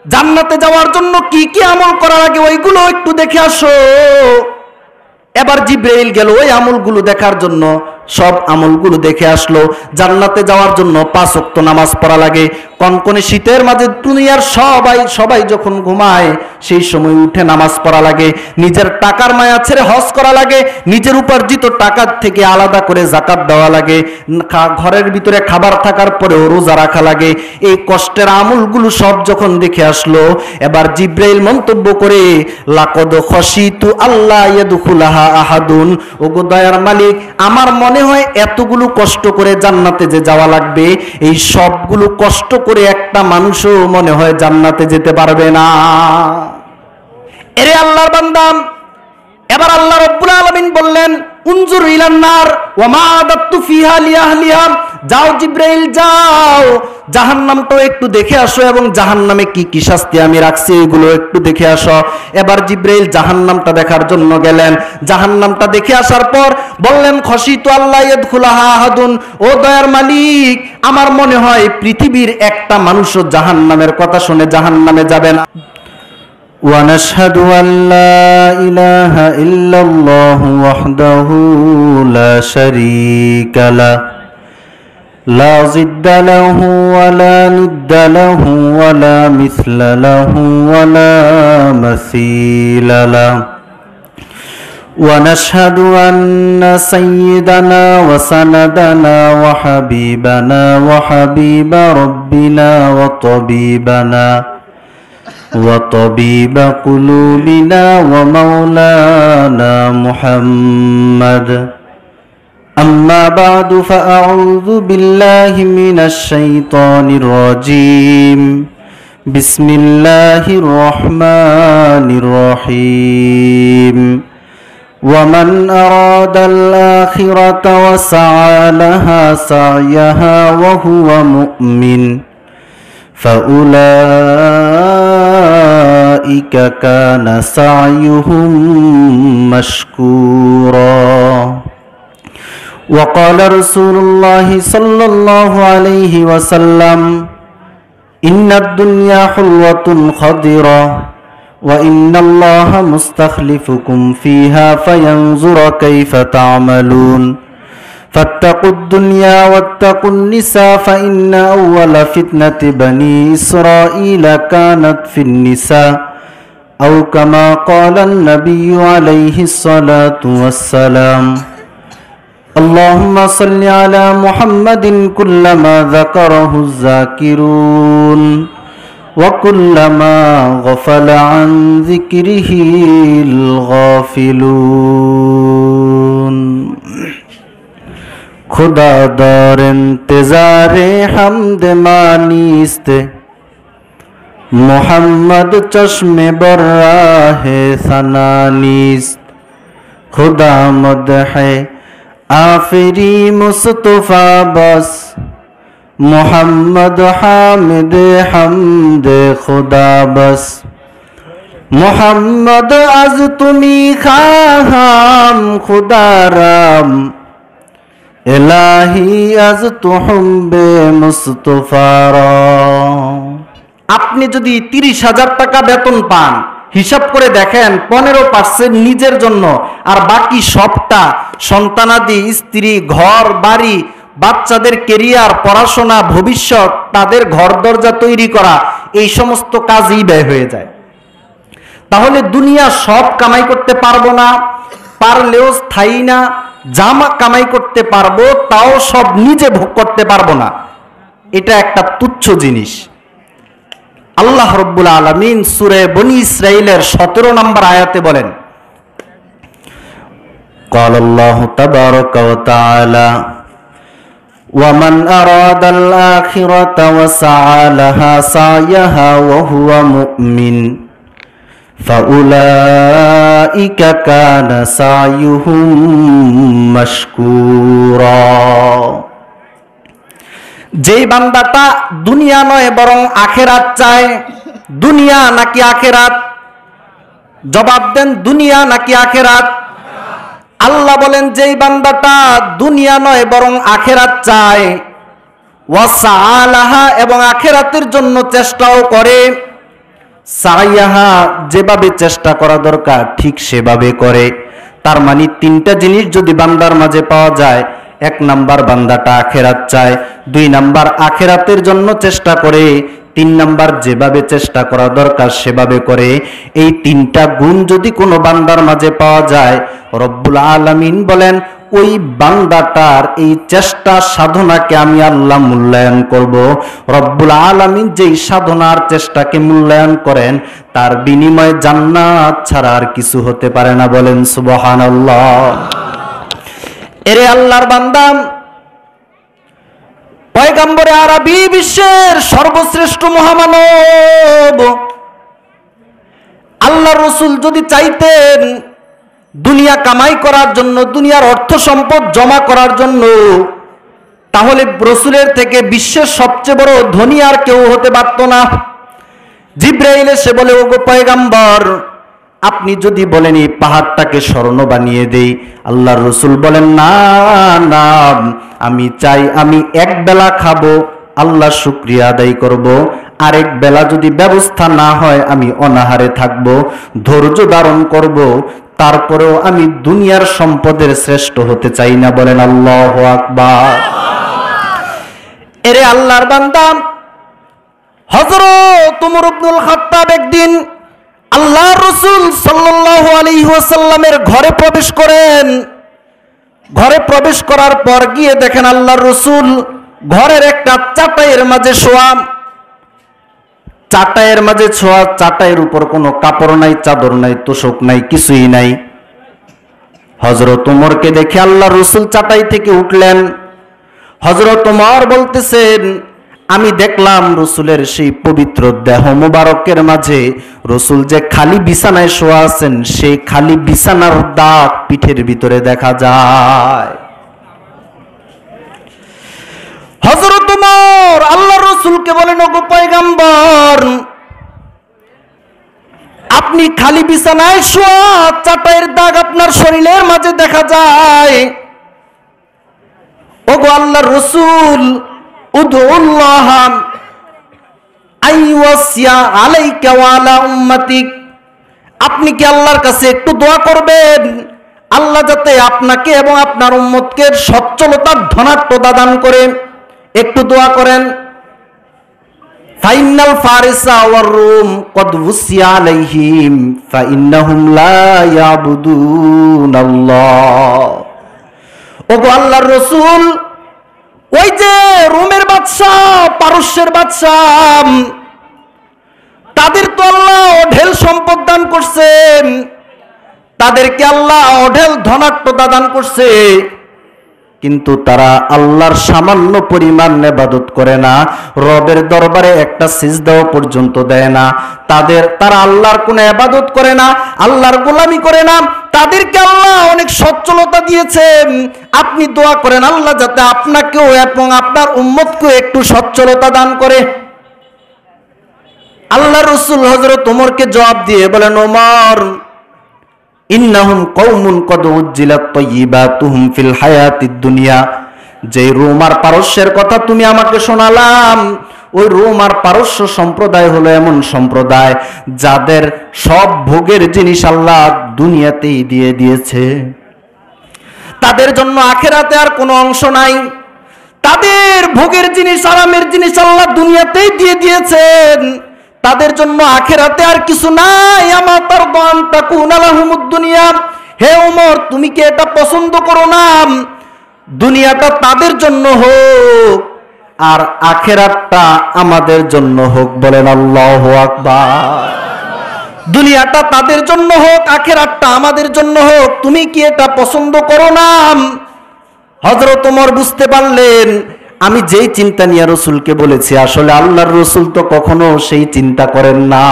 জান্নাতে যাওয়ার জন্য কি কি আমল করা লাগে ওইগুলো একটু দেখে আসো। এবার জিব্রাইল গেল ওই আমলগুলো দেখার জন্য, সব আমলগুলো দেখে আসলো। জান্নাতে যাওয়ার জন্য 5 ওয়াক্ত নামাজ পড়া লাগে। কনকনে শীতের মাঝে দুনিয়ার সবাই যখন ঘুমায় সেই সময় উঠে নামাজ পড়া লাগে। নিজের টাকার মায়া ছেড়ে হজ করা লাগে। নিজের উপার্জিত টাকার থেকে আলাদা করে যাকাত দেওয়া লাগে। ঘরের ভিতরে খাবার থাকার পরেও রোজা রাখা লাগে। এই কষ্টের আমলগুলো সব যখন দেখে আসলো, এবার জিব্রাইল মন্তব্য করে, লাকদ খশিতু আল্লাহ ইয়াদখুলাহা আহাদুন, ওগো দয়ার মালিক, আমার মনে হয় এতগুলো কষ্ট করে জান্নাতে যে যাওয়া লাগবে, এই সবগুলো কষ্ট করে একটা মানুষও মনে হয় জান্নাতে যেতে পারবে না। এরে আল্লাহর বান্দা, এবার আল্লাহ রাব্বুল আলামিন বললেন, উনজুর ইলান নার ওয়া মা আদাতু ফিহা লিআহলিহা, যাও জিব্রাইল যাও, জাহান্নামটাও একটু দেখে আসো এবং জাহান্নামে কি কি শাস্তি আমি রাখছি এগুলো একটু দেখে আসো। এবার জিব্রাইল জাহান্নামটা দেখার জন্য গেলেন। জাহান্নামটা দেখে আসার পর বললেন, খশিতু আল্লাহ ইয়াদখুলাহা আহাদুন, ও দয়ার মালিক, আমার মনে হয় পৃথিবীর একটা মানুষও জাহান্নামের কথা শুনে জাহান্নামে যাবে না। ونشهد أن لا إله إلا الله وحده لا شريك له لا ضد له ولا ند له ولا مثل له ولا مثيل له ونشهد أن سيدنا وسندنا وحبيبنا وحبيب ربنا وطبيب قلوبنا ومولانا محمد. أما بعد فأعوذ بالله من الشيطان الرجيم. بسم الله الرحمن الرحيم. ومن أراد الآخرة وسعى لها سعيها وهو مؤمن فأولئك كان سعيهم مشكورا. وقال رسول الله صلى الله عليه وسلم إن الدنيا حلوة خضرة وإن الله مستخلفكم فيها فينظر كيف تعملون فاتقوا الدنيا واتقوا النساء فإن أول فتنة بني إسرائيل كانت في النساء أو كما قال النبي عليه الصلاة والسلام. اللهم صل على محمد كلما ذكره الذاكرون وكلما غفل عن ذكره الغافلون. खुदा दर इंतज़ारे हमद मानीस्ते मोहम्मद चश्मे बर्राहे सनानीस्त खुदा मदह आफरी मुस्तफ़ा बस मोहम्मद हामिद हमद खुदा बस मोहम्मद अज तुमी खाम खुदा राम এলাহি আজ তুহম্বে মুস্তফারা। আপনি যদি 30,000 টাকা বেতন পান, হিসাব করে দেখেন 15% নিজের জন্য আর বাকি সবটা সন্তানাদি, স্ত্রী, ঘর বাড়ি, বাচ্চাদের কেরিয়ার, পড়াশোনা, ভবিষ্যৎ, তাদের ঘর দরজা তৈরি করা, এই সমস্ত কাজই ব্যয় হয়ে যায়। তাহলে দুনিয়া সব কামাই করতে পারবো না, পারলেও স্থায়ী না। জামা কামাই করতে পারবো, তাও সব নিজে ভোগ করতে পারবো না। এটা একটা তুচ্ছ জিনিস। আল্লাহ রাব্বুল আলামিন সূরা বনী ইসরাঈলের 17 নম্বর আয়াতে বলেন, قال الله تبارك وتعالى ومن أراد الآخرة وسعى لها سعيها وهو مؤمن فأولئك كان سعيهم مشكورا. যেই বান্দাটা দুনিয়া নয় বরং আখিরাত চায়, দুনিয়া নাকি আখিরাত? জবাব দেন, দুনিয়া নাকি আখিরাত? আল্লাহ বলেন যেই বান্দাটা দুনিয়া নয় বরং আখিরাত চায়, ওয়াসাআলাহা, এবং আখিরাতের জন্য চেষ্টাও করে, সাইয়াহা যেভাবে চেষ্টা করা দরকার ঠিক সেভাবে করে। তার মানে তিনটা জিনিস যদি বান্দার মাঝে পাওয়া যায়, 1 নাম্বার বান্দাটা আখিরাত চায়, 2 নাম্বার আখিরাতের জন্য চেষ্টা করে, 3 নাম্বার যেভাবে চেষ্টা করা দরকার সেভাবে করে। এই 3টা গুণ যদি কোনো বান্দার মাঝে পাওয়া যায়, রব্বুল আলামিন বলেন ওই বান্দাটার এই চেষ্টা সাধনাকে আমি আল্লাহ মূল্যায়ন করব। রব্বুল আলামিন যেই সাধনার চেষ্টাকে মূল্যায়ন করেন তার বিনিময়ে জান্নাত ছাড়া আর কিছু হতে পারে না। বলেন সুবহানাল্লাহ। এরে আল্লাহর বান্দা, পয়গম্বরে আরবি বিশ্বের সর্বশ্রেষ্ঠ মহামানব আল্লাহর রাসূল যদি চাইতেন দুনিয়া কামাই করার জন্য, দুনিয়ার অর্থ সম্পদ জমা করার জন্য, তাহলে রাসূলের থেকে বিশ্বের সবচেয়ে বড় ধনী আর কেউ হতে পারত না। জিবরাইল এসে বলে, ওগো পয়গম্বর, আপনি যদি বলেন এই পাহাড়টাকে স্বর্ণ বানিয়ে দেই, আল্লাহর রাসূল বলেন না না, আমি চাই আমি এক বেলা খাবো, আল্লাহ শুকরিয়া আদায় করব, আরেক বেলা যদি ব্যবস্থা না হয় আমি অনাহারে থাকব, ধৈর্য ধারণ করব, তারপরেও আমি দুনিয়ার সম্পদের শ্রেষ্ঠ হতে চাই না। বলেন আল্লাহু আকবার। এরে আল্লাহর বান্দা, হযরত ওমর ইবনুল খাত্তাব একদিন আল্লাহর রাসূল সাল্লাল্লাহু আলাইহি ওয়াসাল্লামের ঘরে প্রবেশ করেন। ঘরে প্রবেশ করার পর গিয়ে দেখেন আল্লাহর রাসূল ঘরের একটা চাটাইয়ের মাঝে শোয়া। চাটাইয়ের মাঝে শোয়া, চাটাইয়ের উপর কোনো কাপড় নাই, চাদর নাই, তোশক নাই, কিছুই নাই। হযরত ওমরকে দেখে আল্লাহর রাসূল চাটাই থেকে উঠলেন। হযরত ওমর বলতেছেন, আমি দেখলাম রাসূলের সেই পবিত্র দেহ মোবারকের মাঝে রাসূল যে খালি বিছানায় শোয়া আছেন, সেই খালি বিছানার দাগ পিঠের ভিতরে দেখা যায়। হযরত ওমর আল্লাহর রাসূলকে বলেন, ওগো পয়গম্বর, আপনি খালি বিছানায় শোয়া, চাটাইয়ের দাগ আপনার শরীরের মাঝে দেখা যায়। ওগো আল্লাহর রাসূল, উদউল্লাহ আইওয়াসিয়া আলাইকা ওয়া আলা উম্মাতিক, আপনি কি আল্লাহর কাছে একটু দোয়া করবেন, আল্লাহ যাতে আপনাকে এবং আপনার উম্মতকে সচ্ছলতার ধনাত্মতা দান করে। একটু দোয়া করেন। ফাইনাল ফারিসা ওয়ার রুম কদ উসিয়া আলাইহিম ফাইন্নাহুম লা ইয়াবুদুনাল্লাহ। ওগো আল্লাহর রাসূল, ওই যে রোমের বাদশা, পারস্যের বাদশা, তাদের তো আল্লাহ অঢেল সম্পদ দান করছেন, তাদেরকে আল্লাহ অঢেল ধনাত্মতা দান করছে, কিন্তু তারা আল্লাহর সামান্য পরিমাণ ইবাদত করে না, রবের দরবারে একটা সিজদাও পর্যন্ত দেয় না। তারা আল্লাহর কোনো ইবাদত করে না, আল্লাহর গোলামি করে না। তাদেরকে আল্লাহ অনেক সচ্ছলতা দিয়েছেন। আপনি দোয়া করেন আল্লাহ যাতে আপনাকেও এবং আপনার উম্মতকেও একটু সচ্ছলতা দান করে। আল্লাহর রাসূল হযরত ওমরকে জবাব দিয়ে বলেন, ওমর, ইন্নাহুম কওমুন কদ উজ্জিলাত তাইয়্যিবাতুহুম ফিল হায়াতিদ দুনিয়া। যে রোম আর পারস্যের কথা তুমি আমাকে শোনালাম, ওই রোম আর পারস্য সম্প্রদায় হলো এমন সম্প্রদায় যাদের সব ভোগের জিনিস আল্লাহ দুনিয়াতেই দিয়ে দিয়েছে। তাদের জন্য আখিরাতে আর কোনো অংশ নাই। তাদের ভোগের জিনিস, আরামের জিনিস আল্লাহ দুনিয়াতেই দিয়ে দিয়েছেন। তাদের জন্য আখিরাতে আর কিছু নাই। আমা তারদান তাকুনা লাহুমুদ দুনিয়া। হে ওমর, তুমি কি এটা পছন্দ করো না দুনিয়াটা তাদের জন্য হোক আর আখিরাতটা আমাদের জন্য হোক? বলেন আল্লাহু আকবার। দুনিয়াটা তাদের জন্য হোক, আখিরাতটা আমাদের জন্য হোক, তুমি কি এটা পছন্দ করো না? হযরত ওমর বুঝতে পারলেন আমি যেই চিন্তা নিয়ে রাসূলকে বলেছি, আসলে আল্লাহর রাসূল তো কখনো সেই চিন্তা করেন না।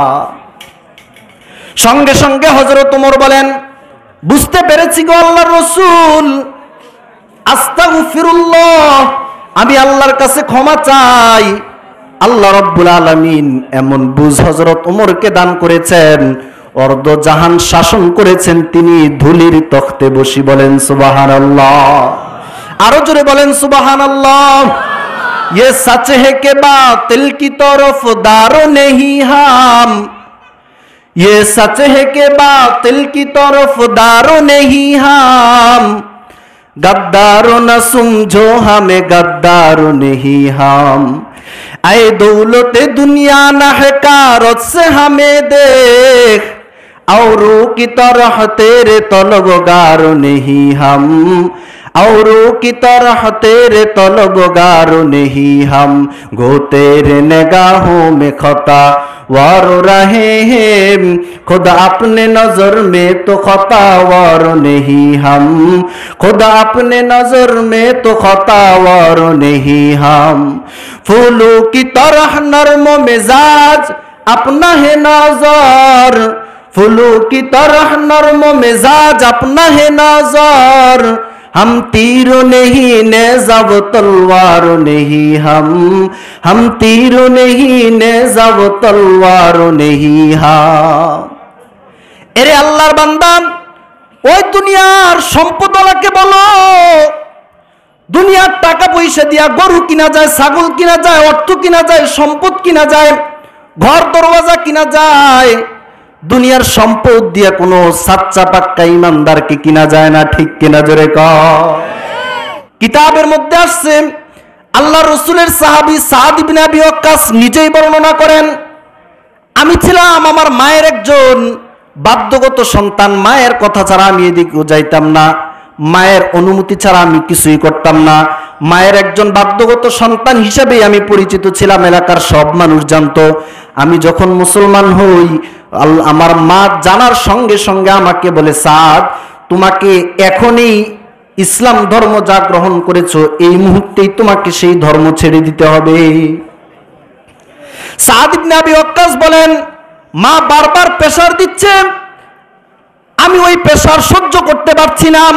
সঙ্গে সঙ্গে হযরত ওমর বলেন, বুঝতে পেরেছি গো আল্লাহর রাসূল, আস্তাগফিরুল্লাহ, আমি আল্লাহর কাছে ক্ষমা চাই। আল্লাহ রাব্বুল আলামিন এমন বুঝ হযরত ওমরকে দান করেছেন, অর্ধ জাহান শাসন করেছেন তিনি ধুলির তখতে বসি। বলেন সুবহানাল্লাহ। আরো জোরে বলেন সুবহানাল্লাহ। ये सच है कि बातिल की तरफदार नहीं हम, ये सच है कि बातिल की तरफदार नहीं हम, गद्दारो न समझो हमें गद्दार नहीं हम, ऐ दौलत दुनिया न हकारत से हमें देख, औरों की तरह तेरे तलबगार नहीं हम, औरों की तरह तेरे तलबगार नहीं हम, गो तेरे निगाहों में खता वार रहे हैं, खुद अपने नजर में तो खतावार नहीं हम, खुद अपने नजर में तो खतावार नहीं हम, फूलों की तरह नर्म मिजाज अपना है नजर, फूलों की तरह नर्म मिजाज अपना है नजर, हम तीरों नहीं नेज़ा वो तलवार नहीं हम तीरों नहीं नेज़ा वो तलवार नहीं हम। এরে আল্লাহর বান্দা, ওই দুনিয়ার সম্পদওয়ালাকে বলো, দুনিয়ার টাকা পয়সা দিয়া গরু কিনা যায়, ছাগল কিনা যায়, অর্থ কিনা যায়, সম্পদ কিনা যায়, ঘর দরওয়াজা কিনা যায়, দুনিয়ার সম্পদ দিয়ে কোনো সাচ্চা পাক্কা ইমানদারকে কিনা যায় না, ঠিক কিনা জোরে কও। কিতাবের মধ্যে আসছে, আল্লাহ রসুলের সাহাবী সাদ ইবনে আবি ওয়াক্কাস নিজেই বর্ণনা করেন, আমি ছিলাম আমার মায়ের একজন বাধ্যগত সন্তান, মায়ের কথা ছাড়া আমি এদিকেও যাইতাম না, মায়ের অনুমতি ছাড়া আমি কিছুই করতাম না, মায়ের একজন বাধ্যগত সন্তান হিসেবে আমি পরিচিত ছিলাম, এলাকার সব মানুষ জানতো। আমি যখন মুসলমান হই, আমার মা জানার সঙ্গে সঙ্গে আমাকে বলে, সাদ তোমাকে এখনই ইসলাম ধর্ম যা গ্রহণ করেছো এই মুহূর্তেই তোমাকে সেই ধর্ম ছেড়ে দিতে হবে। সাদ ইবনে আবি ওয়াক্কাস বলেন, মা বারবার প্রেসার দিচ্ছে, আমি ওই প্রেসার সহ্য করতে পারছি না।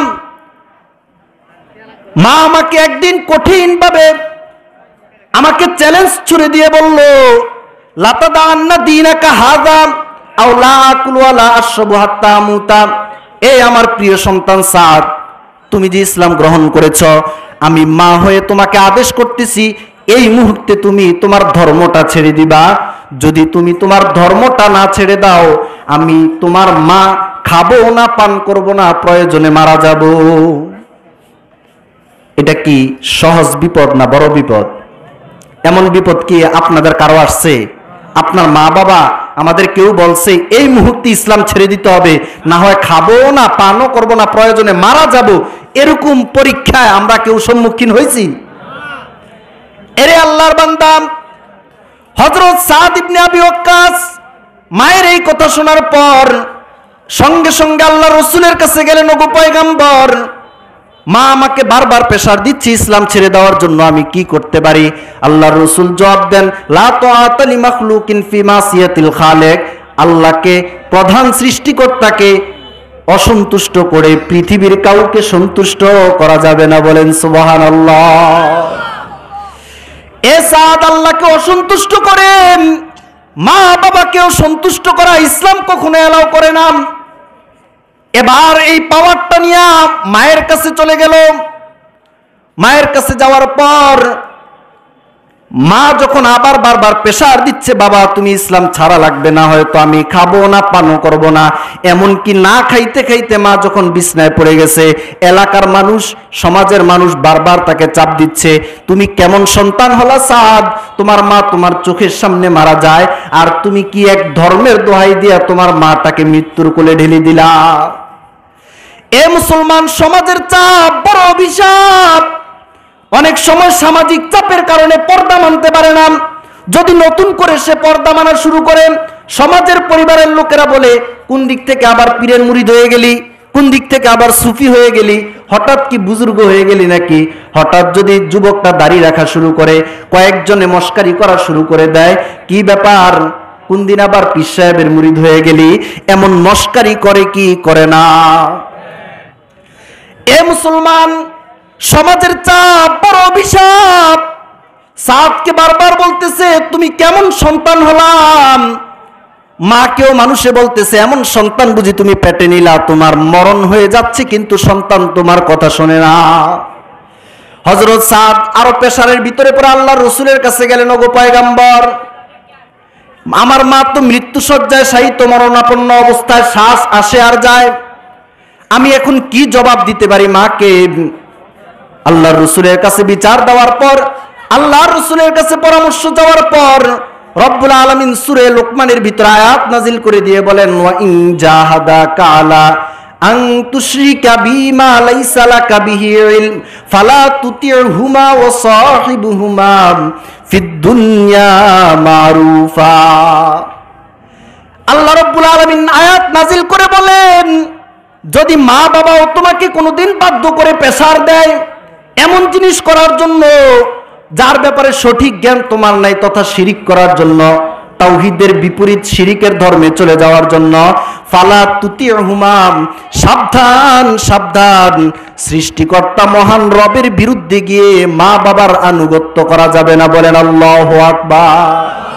মা আমাকে একদিন কঠিনভাবে আমাকে চ্যালেঞ্জ ছুড়ে দিয়ে বলল, লাতাদান্না দীনাকা হাযা আও লা আকুলু ওয়ালা আশরাবু হাত্তা আমুতা। এই আমার প্রিয় সন্তান সাদ, তুমি যে ইসলাম গ্রহণ করেছ, আমি মা হয়ে তোমাকে আদেশ করতেছি এই মুহূর্তে তুমি তোমার ধর্মটা ছেড়ে দিবা। যদি তুমি তোমার ধর্মটা না ছেড়ে দাও, আমি তোমার মা খাবো না, পান করব না, প্রয়োজনে মারা যাব। এটা কি সহজ বিপদ না বড় বিপদ? এমন বিপদ কি আপনাদের কারো আসছে? আপনার মা বাবা আমাদের কেউ বলছে এই মুহূর্তে ইসলাম ছেড়ে দিতে হবে, না হয় খাবো না, পানও করব না, প্রয়োজনে মারা যাব, এরকম পরীক্ষায় আমরা কেউ সম্মুখীন হয়েছি? এরে আল্লাহর বান্দা, হযরত সাদ ইবনে আবি ওয়াক্কাস মায়ের এই কথা শোনার পর সঙ্গে সঙ্গে আল্লাহ রসুলের কাছে গেলেন, ওগো পয়গম্বর, মা আমাকে বারবার প্রেসার দিচ্ছে ইসলাম ছেড়ে দেওয়ার জন্য, আমি কি করতে পারি? আল্লাহর রসুল জবাব দেন, লা তাআতা লি মাখলুকিন ফি মাসিয়াতিল খালিক। আল্লাহকে, প্রধান সৃষ্টিকর্তাকে অসন্তুষ্ট করে পৃথিবীর কাউকে সন্তুষ্ট করা যাবে না। বলেন সুবহানাল্লাহ। এ সাদ, আল্লাহকে অসন্তুষ্ট করে মা বাবাকেও সন্তুষ্ট করা ইসলাম কখনো এলাও করে না। এবার এই পাওয়ারটা নিয়ে মায়ের কাছে চলে গেল। মায়ের কাছে যাওয়ার পর মা যখন আবার বারবার প্রেসার দিচ্ছে, বাবা তুমি ইসলাম ছাড়া লাগবে, না হয়তো আমি খাবো না, পানও করব না, এমনকি না খাইতে খাইতে মা যখন বিছনায় পড়ে গেছে, এলাকার মানুষ, সমাজের মানুষ বারবার তাকে চাপ দিচ্ছে, তুমি কেমন সন্তান হলা সাদ, তোমার মা তোমার চোখের সামনে মারা যায়, আর তুমি কি এক ধর্মের দোহাই দিয়া তোমার মাটাকে মৃত্যুর কোলে ঢেলে দিলা। এ মুসলমান, সমাজের চাপ বড় অভিশাপ। অনেক সময় সামাজিক চাপের কারণে পর্দা মানতে পারে না। যদি নতুন করে সে পর্দা মানা শুরু করে, সমাজের পরিবারের লোকেরা বলে, কোন দিক থেকে আবার পীরের মুরিদ হয়ে গেলি, কোন দিক থেকে আবার সুফি হয়ে গেলি, হঠাৎ কি বুজুর্গ হয়ে গেলি নাকি? হঠাৎ যদি যুবকটা দাড়ি রাখা শুরু করে, কয়েকজনে মস্কারি করা শুরু করে দেয়, কি ব্যাপার, কোন দিন আবার পীর সাহেবের মুরিদ হয়ে গেলি, এমন মস্কারি করে কি করে না? এ মুসলমান, সমাজের চাপ বড় অভিশাপ। সাদকে বারবার বলতেছে, তুমি কেমন সন্তান হলাম। মাকেও মানুষে বলতেছে, এমন সন্তান বুঝি তুমি পেটে নিলা, তোমার মরণ হয়ে যাচ্ছে কিন্তু সন্তান তোমার কথা শোনে না। হযরত সাদ আরো প্রেসারের ভিতরে পড়ে আল্লাহর রাসূলের কাছে গেলেন, ওগো পয়গম্বর, আমার মা তো মৃত্যু সজ্জায় শায়িত মরণাপন্ন অবস্থায়, শ্বাস আসে আর যায়, আমি এখন কি জবাব দিতে পারি মাকে? আল্লাহর রাসূলের কাছে বিচার দেওয়ার পর, আল্লাহর রাসূলের কাছে পরামর্শ যাওয়ার পর রব্বুল আলামিন সূরা লোকমানের ভিতরে আয়াত নাজিল করে দিয়ে বলেন, ওয়া ইন জাহাদাকা আলা আন তুশরিকা বিমা লাইসা লাকা বিহি ইলম ফালা তুতি'হুমা ওয়া সাহিবুহুমা ফিদ দুনিয়া মারুফা। আল্লাহ রাব্বুল আলামিন আয়াত নাজিল করে বলেন, যদি মা বাবাও তোমাকে কোনোদিন বাধ্য করে প্রেসার দেয় এমন জিনিস করার জন্য যার ব্যাপারে সঠিক জ্ঞান তোমার নাই, তথা শিরিক করার জন্য, তাওহীদের বিপরীত শিরিকের ধর্মে চলে যাওয়ার জন্য, ফালা তুতি'হুমা, সাবধান সাবধান, সৃষ্টিকর্তা মহান রবের বিরুদ্ধে গিয়ে মা বাবার আনুগত্য করা যাবে না। বলেন আল্লাহু আকবার।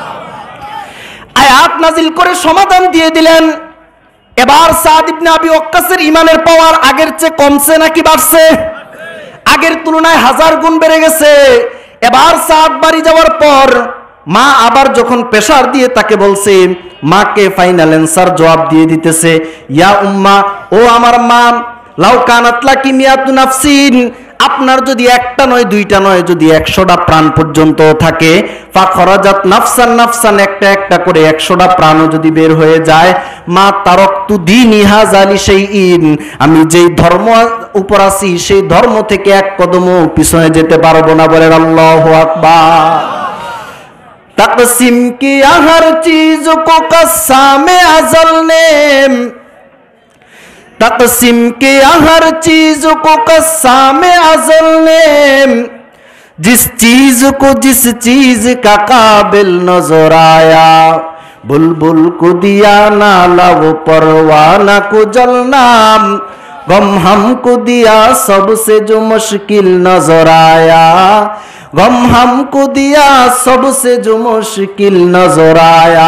আয়াত নাজিল করে সমাধান দিয়ে দিলেন। এবার সাদ ইবনে আবি ওয়াক্কাসের ইমানের পাওয়ার আগের চেয়ে কমছে নাকি বাড়ছে? আগের তুলনায় 1000 গুণ বেড়ে গেছে। এবার সাদ বাড়ি যাওয়ার পর মা আবার যখন প্রেসার দিয়ে তাকে বলছে, মাকে ফাইনাল অ্যান্সার জবাব দিয়ে দিতেছে, ইয়া উম্মা, ও আমার মা, লাউ কানাত লাকি মিয়াতু নাফসিন, আপনার যদি একটা নয় দুইটা নয়, যদি 100টা প্রাণ পর্যন্ত থাকে, ফাখরাজাত নাফসান নাফসান, একটা একটা করে 100টা প্রাণও যদি বের হয়ে যায়, মা তারাকতু দীনি হাযা লিশাইইন, আমি যেই ধর্ম উপর আছি সেই ধর্ম থেকে এক কদমও পিছনে যেতে পারবো না। বলেন আল্লাহু আকবার। तक़सीम किया हर चीज को कस्सामे अज़ल ने, तक़सीम किया हर चीज को कस्सामे अज़ल ने, जिस चीज को जिस चीज का काबिल नजर आया, बुलबुल को दिया नाला वो परवाना को जलना, गम हमको दिया सबसे जो मुश्किल नजर आया, गम हमको दिया सबसे जो मुश्किल नजर आया।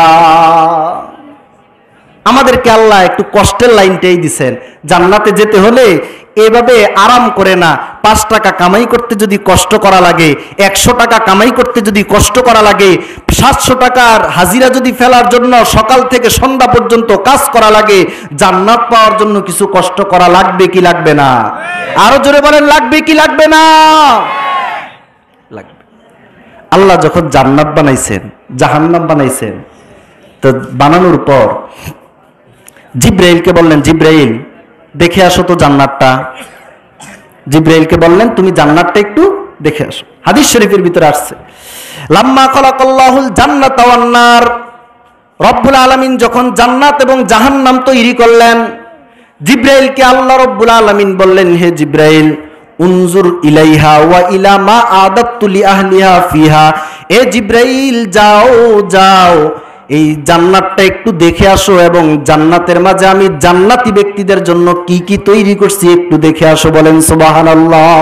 আমাদেরকে আল্লাহ একটু কষ্টের লাইনটাই দিবেন। জান্নাতে যেতে হলে এভাবে আরাম করে না, 5 টাকা কামাই করতে যদি কষ্ট করা লাগে, 100 টাকা কামাই করতে যদি কষ্ট করা লাগে, 700 টাকার হাজিরা যদি ফেলার জন্য সকাল থেকে সন্ধ্যা পর্যন্ত কাজ করা লাগে, জান্নাত পাওয়ার জন্য কিছু কষ্ট করা লাগবে কি লাগবে না? আরো জোরে বলেন, লাগবে কি লাগবে না? লাগবে। আল্লাহ যখন জান্নাত বানাইছেন, জাহান্নাম বানাইছেন, তো বানানোর পর জিব্রাইলকে বললেন, জিব্রাইল দেখে আসো তো জান্নাতটা। জিব্রাইলকে বললেন, তুমি জান্নাতটা একটু দেখে আসো। হাদিস শরীফের ভিতরে আসছে, লাম্মা খালাকাল্লাহুল জান্নাতা ওয়ান নার, রব্বুল আলামিন যখন জান্নাত এবং জাহান্নাম তৈরি করলেন, জিব্রাইলকে আল্লাহ রব্বুল আলামিন বললেন, হে জিব্রাইল, উনজুর ইলাইহা ওয়া ইলা মা আদাতু লি আহলিহা ফিহা, এ জিব্রাইল যাও যাও এই জান্নাতটা একটু দেখে আসো এবং জান্নাতের মাঝে আমি জান্নাতি ব্যক্তিদের জন্য কি কি তৈরি করছি একটু দেখে আসো। বলেন সুবহানাল্লাহ।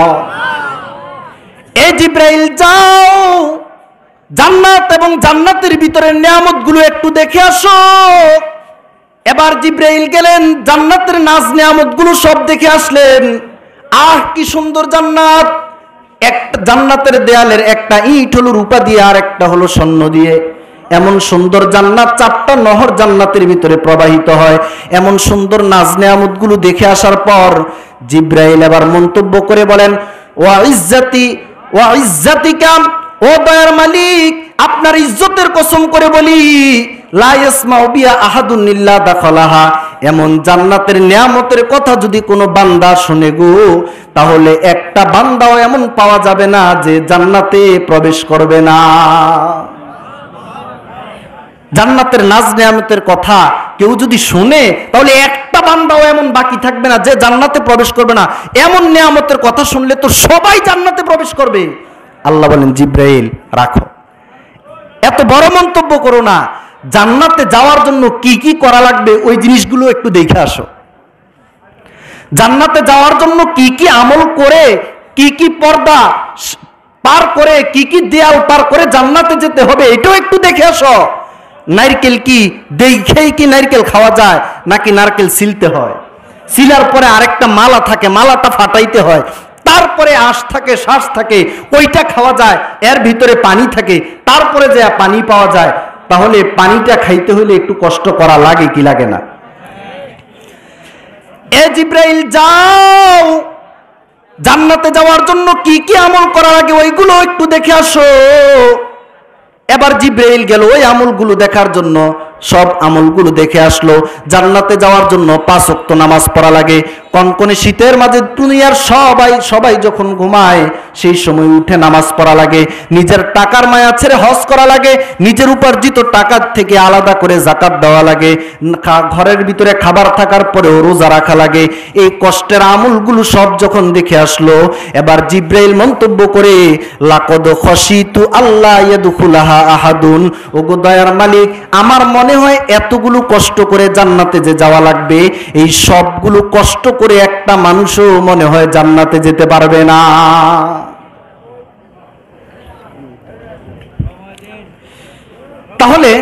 এ জিব্রাইল যাও জান্নাত এবং জান্নাতের ভিতরে নিয়ামতগুলো একটু দেখে আসো। এবার জিব্রাইল গেলেন, জান্নাতের নাজ নিয়ামতগুলো সব দেখে আসলেন। আহ কি সুন্দর জান্নাত! একটা জান্নাতের দেয়ালের একটা ইট হলো রূপা দিয়ে আর একটা হলো স্বর্ণ দিয়ে। এমন সুন্দর জান্নাত, 4টা নহর জান্নাতের ভিতরে প্রবাহিত হয়। এমন সুন্দর নাজ নিয়ামতগুলো দেখে আসার পর জিব্রাইল এবার মন্তব্য করে বলেন, ওয়া ইজ্জাতি ওয়া ইজ্জাতিকা, ও দয়ার মালিক, আপনার ইজ্জতের কসম করে বলি, লা ইয়াসমাউ বিহা আহাদুন ইল্লা দাখালাহা, এমন জান্নাতের নিয়ামতের কথা যদি কোনো বান্দা শুনে গো, তাহলে একটা বান্দাও এমন পাওয়া যাবে না যে জান্নাতে প্রবেশ করবে না। জান্নাতের নাজ নিয়ামতের কথা কেউ যদি শুনে, তাহলে একটা বান্দাও এমন বাকি থাকবে না যে জান্নাতে প্রবেশ করবে না। এমন নিয়ামতের কথা শুনলে তো সবাই জান্নাতে প্রবেশ করবে। আল্লাহ বলেন, জিব্রাইল রাখো, এত বড় মন্তব্য করো না, জান্নাতে যাওয়ার জন্য কি কি করা লাগবে ওই জিনিসগুলো একটু দেখে আসো। জান্নাতে যাওয়ার জন্য কি কি আমল করে, কি কি পর্দা পার করে, কি কি দেয়াল পার করে জান্নাতে যেতে হবে এটাও একটু দেখে আসো। নারকেল কি দেখেই কি নারকেল খাওয়া যায়, নাকি নারকেল ছিলতে হয়, ছিলার পরে আরেকটা মালা থাকে, মালাটা ফাটাইতে হয়, তার তারপরে আঁশ থাকে, শ্বাস থাকে, ওইটা খাওয়া যায়, এর ভিতরে পানি থাকে, তারপরে যে পানি পাওয়া যায়। তাহলে পানিটা খাইতে হলে একটু কষ্ট করা লাগে কি লাগে না? এ জিব্রাইল যাও, জান্নাতে যাওয়ার জন্য কি কি আমল করা লাগে ওইগুলো একটু দেখে আসো। এবার জিব্রাইল গেল ওই আমলগুলো দেখার জন্য, সব আমলগুলো দেখে আসলো। জান্নাতে যাওয়ার জন্য 5 ওয়াক্ত নামাজ পড়া লাগে। কনকনে শীতের মাঝে দুনিয়ার সবাই যখন ঘুমায় সেই সময় উঠে নামাজ পড়া লাগে। নিজের টাকার মায়া ছেড়ে হজ করা লাগে। নিজের উপার্জিত টাকার থেকে আলাদা করে যাকাত দেওয়া লাগে। ঘরের ভিতরে খাবার থাকার পরেও রোজা রাখা লাগে। এই কষ্টের আমলগুলো সব যখন দেখে আসলো, এবার জিব্রাইল মন্তব্য করে, লাকদ খশিতু আল্লাহ ইয়াদখুলাহা আহাদুন, ওগো দয়ার মালিক, আমার মনে হয় এতগুলো কষ্ট করে জান্নাতে যে যাওয়া লাগবে, এই সবগুলো কষ্ট করে একটা মানুষও মনে হয় জান্নাতে যেতে পারবে না। তাহলে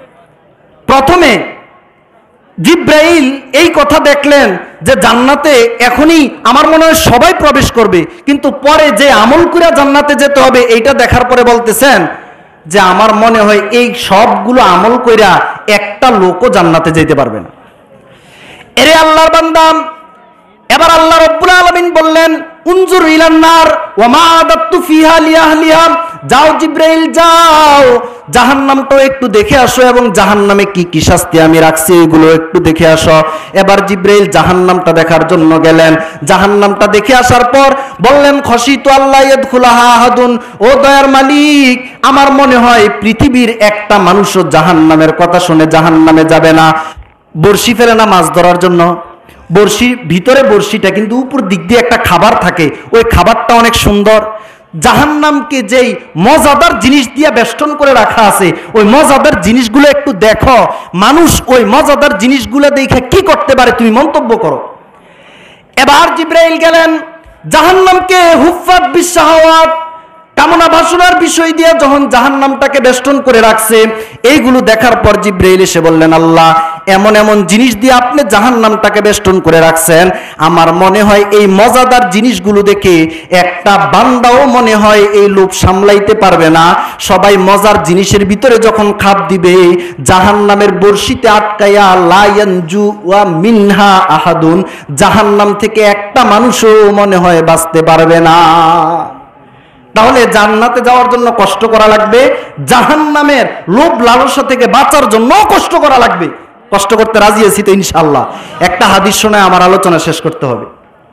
প্রথমে জিব্রাইল এই কথা দেখলেন যে জান্নাতে এখনই আমার মনে হয় সবাই প্রবেশ করবে, কিন্তু পরে যে আমল করে জান্নাতে যেতে হবে এইটা দেখার পরে বলতেছেন যে আমার মনে হয় এই সবগুলো আমল কইরা একটা লোকও জান্নাতে যেতে পারবে না। এরে আল্লাহর বান্দা, এবার আল্লাহ রাব্বুল আলামিন বললেন, উনজুর ইলান নার ওয়া মা আদাতু ফিহা লিআহলিহা, যাও জিব্রাইল যাও, জাহান্নামটাও একটু দেখে আসো এবং জাহান্নামে কি কি শাস্তি আমি রাখছি এগুলো একটু দেখে আসো। এবার জিব্রাইল জাহান্নামটা দেখার জন্য গেলেন। জাহান্নামটা দেখে আসার পর বললেন, খশিতু আল্লাহ ইয়াদখুলাহা আহাদুন, ও দয়ার মালিক, আমার মনে হয় পৃথিবীর একটা মানুষও জাহান্নামের কথা শুনে জাহান্নামে যাবে না। বড়শি ফেলে না মাছ ধরার জন্য, বড়শির ভিতরে বড়শিটা কিন্তু উপর দিক দিয়ে একটা খাবার থাকে, ওই খাবারটা অনেক সুন্দর। জাহান্নামকে যেই মজাদার জিনিস দিয়ে বেষ্টন করে রাখা আছে, ওই মজাদার জিনিসগুলো একটু দেখো। মানুষ ওই মজাদার জিনিসগুলো দেখে কি করতে পারে তুমি মন্তব্য করো। এবার জিব্রাইল গেলেন, জাহান্নামকে হুফফাত বিশাহাওয়াত, কামনা বাসনার বিষয় দিয়ে যখন জাহান্নামটাকে বেষ্টন করে রাখছে, এইগুলো দেখার পর জিব্রাইল এসে বললেন, আল্লাহ, এমন এমন জিনিস দিয়ে আপনি জাহান্নামটাকে বেষ্টন করে রাখছেন, আমার মনে হয় এই মজাদার জিনিসগুলো দেখে একটা বান্দাও মনে হয় এই লোভ সামলাইতে পারবে না। সবাই মজার জিনিসের ভিতরে যখন খাপ দিবে, জাহান্নামের বর্ষিতে আটকাইয়া লা ইয়ানজু ওয়া মিনহা আহাদুন, জাহান্নাম থেকে একটা মানুষও মনে হয় বাঁচতে পারবে না। তাহলে জান্নাতে যাওয়ার জন্য কষ্ট করা লাগবে, জাহান্নামের লোভ লালসা থেকে বাঁচার জন্য কষ্ট করা লাগবে। কষ্ট করতে রাজি আছি তো ইনশাআল্লাহ। একটা হাদিস শোনায় আমার আলোচনা শেষ করতে হবে।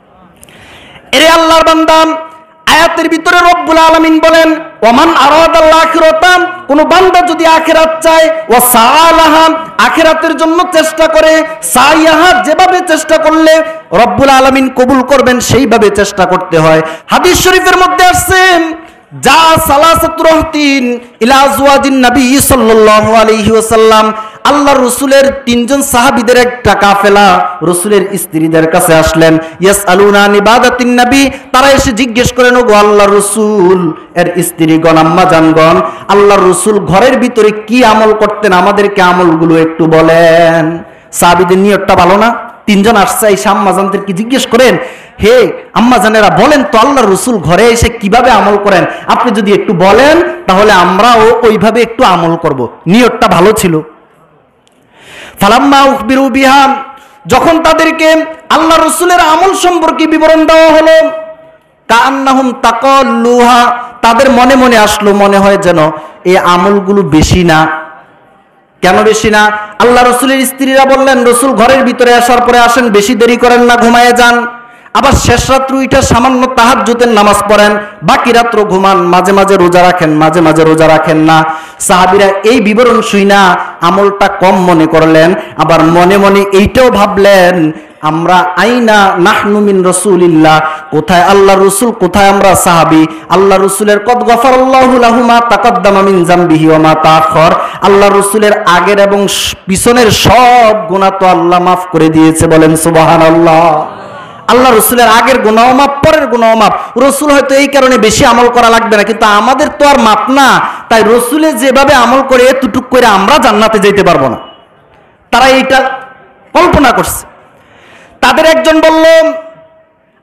এরে আল্লাহর বান্দা, আয়াতের ভিতরে রব্বুল আলামিন বলেন, ওমান আরাদাল আখিরাতা, কোন বান্দা যদি আখিরাত চায়, ওয়া সাআলাহা, আখিরাতের জন্য চেষ্টা করে, সাইয়াহা, যেভাবে চেষ্টা করলে রব্বুল আলামিন কবুল করবেন সেইভাবে চেষ্টা করতে হয়। হাদিস শরীফের মধ্যে আসছে, যা সালাসাতু রাহতিন ইলা আজওয়াজিন নবী সাল্লাল্লাহু আলাইহি ওয়াসাল্লাম, আল্লাহ রসুলের 3 জন সাহাবীদের একটা কাফেলা রসুলের স্ত্রীদের কাছে আসলেন। ইয়াসআলুনা আন ইবাদাতিন নবী, তারা এসে জিজ্ঞেস করেন, ওগো আল্লাহর রসুল এর স্ত্রীগণ, আম্মা জানগণ, আল্লাহর রসুল ঘরের ভিতরে কি আমল করতেন, আমাদেরকে আমলগুলো একটু বলেন। সাহাবীদের নিয়তটা ভালো না? 3 জন আসছে, এই আম্মা জানদের কি জিজ্ঞেস করেন, হে আম্মা জানেরা, বলেন তো আল্লাহর রসুল ঘরে এসে কিভাবে আমল করেন, আপনি যদি একটু বলেন তাহলে আমরাও ওইভাবে একটু আমল করব। নিয়তটা ভালো ছিল। ফালাম্মা উখবিরু বিহা, যখন তাদেরকে আল্লাহ রসুলের আমল সম্পর্কে বিবরণ দেওয়া হলো, কাআন্নাহুম তাকাল্লুহা, তাদের মনে মনে আসলো, মনে হয় যেন এই আমলগুলো বেশি না। কেন বেশি না? আল্লাহ রসুলের স্ত্রীরা বললেন, রসুল ঘরের ভিতরে আসার পরে আসেন, বেশি দেরি করেন না, ঘুমায়ে যান। আবার শেষ রাত্র উঠা সামান্য তাহাজ্জুদের নামাজ পড়েন, বাকি রাত্র ঘুমান, মাঝে মাঝে রোজা রাখেন, মাঝে মাঝে রোজা রাখেন না। সাহাবীরা এই বিবরণ শুইনা আমলটা কম মনে করলেন, আবার মনে মনে এইটাও ভাবলেন, আমরা আইনা নাহনু মিন রাসূলিল্লাহ, কোথায় আল্লাহ রসুল, কোথায় আমরা সাহাবী। আল্লাহ রসুলের কদ গফারাল্লাহু লাহু মা তাকাদ্দামা মিন যামবিহি ওয়া মা তাআখার, আল্লাহ রসুলের আগের এবং পিছনের সব গুনাহ তো আল্লাহ মাফ করে দিয়েছে, বলেন সুবহানাল্লাহ। আল্লাহ রসুলের আগের গুনাহ মাপ, পরের গুনাহ মাপ। রসুল হয়তো এই কারণে বেশি আমল করা লাগবে না, কিন্তু আমাদের তো আর মাপ না, তাই রসুলে যেভাবে আমল করে এতটুক করে আমরা জান্নাতে যেতে পারবো না। তারা এইটা কল্পনা করছে। তাদের একজন বলল,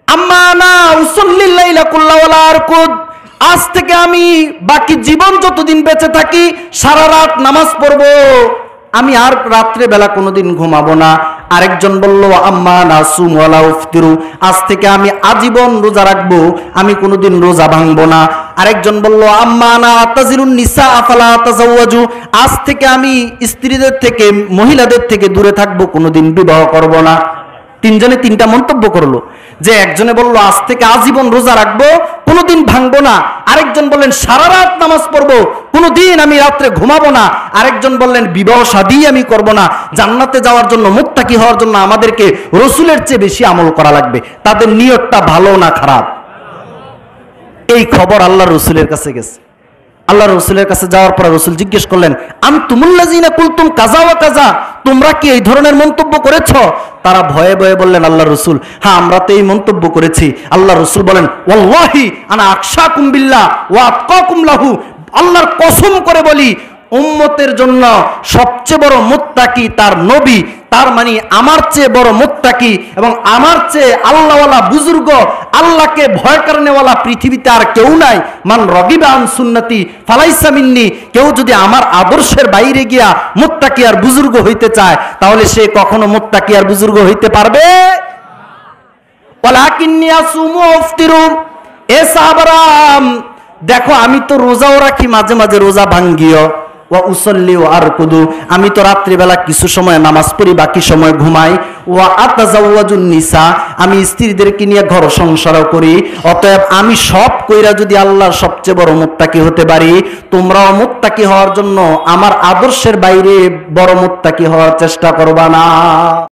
আম্মা আনা উসাল্লিল লাইলা কুল্লা ওয়ালা আরকুদ, আজ থেকে আমি বাকি জীবন যতদিন বেঁচে থাকি সারা রাত নামাজ পড়বো, আমি আর রাত্রে বেলা কোনোদিন ঘুমাবো না। আরেকজন বলল আম্মা নাসুম ওয়ালা উফতিরু, আজ থেকে আমি আজীবন রোজা রাখবো, আমি কোনোদিন রোজা ভাঙবো না। আরেকজন বলল আম্মা না আতাজিলুন নিসা আফালা তাজাওয়াজু, আজ থেকে আমি স্ত্রীদের থেকে মহিলাদের থেকে দূরে থাকবো, কোনোদিন বিবাহ করব না। তিনজনে তিনটা মন্তব্য করলো, যে একজনে বলল আজ থেকে আজীবন রোজা রাখবো, কোনোদিন ভাঙবো না। আরেকজন বললেন সারা রাত নামাজ পড়বো, কোনোদিন আমি রাত্রে ঘুমাবো না। আরেকজন বললেন বিবাহ শাদী আমি করব না। জান্নাতে যাওয়ার জন্য, মুত্তাকি হওয়ার জন্য আমাদেরকে রসুলের চেয়ে বেশি আমল করা লাগবে। তাদের নিয়তটা ভালো না খারাপ? এই খবর আল্লাহ রসুলের কাছে গেছে। আল্লাহ রসুলের কাছে যাওয়ার পর রসুল জিজ্ঞেস করলেন আনতুমুল্লাযিনা কুলতুম কাযা ওয়া কাযা, তোমরা কি এই ধরনের মন্তব্য করেছো? তারা ভয়ে ভয়ে বললেন আল্লাহ রসুল, হ্যাঁ আমরা তো এই মন্তব্য করেছি। আল্লাহ রসুল বলেন ওয়াল্লাহি আনা আখশাকুম বিল্লাহ ওয়া আতকাকুম লাহু, আল্লাহর কসম করে বলি উম্মতের জন্য সবচেয়ে বড় মুত্তাকি তার নবী, তার মানে আমার চেয়ে বড় মুত্তাকি এবং আমার চেয়ে আল্লাহওয়ালা বুজুর্গ, আল্লাহকে ভয় করেনেওয়ালা পৃথিবীতে আর কেউ নাই। মান রগিবা আন সুন্নতি ফালাইসা মিন্নি, কেউ যদি আমার আদর্শের বাইরে গিয়া মুত্তাকি আর বুজুর্গ হইতে চায় তাহলে সে কখনো মুত্তাকি আর বুজুর্গ হইতে পারবে? ওয়ালাকিন্নী আসুমু ওয়া আফতিরু, এ সাহাবারা দেখো আমি তো রোজাও রাখি, মাঝে মাঝে রোজা ভাঙ্গিও, ওয়া উসাল্লি ওয়া আরকুদু, আমি তো রাত্রিবেলা কিছু সময় নামাজ পড়ি, বাকি সময় ঘুমাই। ওয়া আতাজাওয়াজুন নিসা, আমি স্ত্রীদেরকে নিয়ে ঘর সংসারও করি। অতএব আমি সব কইরা যদি আল্লাহর সবচেয়ে বড় মুত্তাকি হতে পারি, তোমরাও মুত্তাকি হওয়ার জন্য আমার আদর্শের বাইরে বড় মুত্তাকি হওয়ার চেষ্টা করবা না।